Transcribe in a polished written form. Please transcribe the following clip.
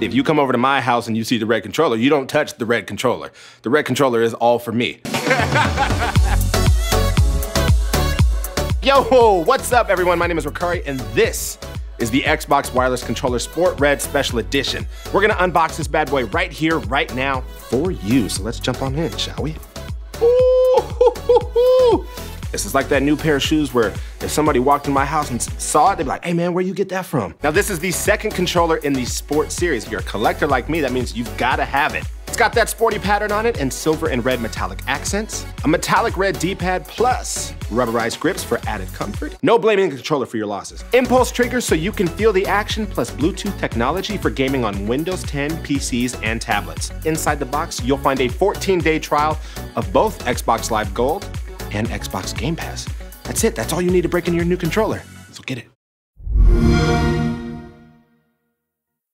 If you come over to my house and you see the red controller, you don't touch the red controller. The red controller is all for me. Yo, what's up everyone? My name is Ricari and this is the Xbox Wireless Controller Sport Red Special Edition. We're gonna unbox this bad boy right here, right now for you. So let's jump on in, shall we? Ooh, this is like that new pair of shoes where if somebody walked in my house and saw it, they'd be like, hey man, where you get that from? Now this is the second controller in the Sport series. If you're a collector like me, that means you've gotta have it. It's got that sporty pattern on it and silver and red metallic accents, a metallic red D-pad plus rubberized grips for added comfort. No blaming the controller for your losses. Impulse triggers so you can feel the action plus Bluetooth technology for gaming on Windows 10, PCs, and tablets. Inside the box, you'll find a 14-day trial of both Xbox Live Gold and Xbox Game Pass. That's it, that's all you need to break into your new controller. So get it.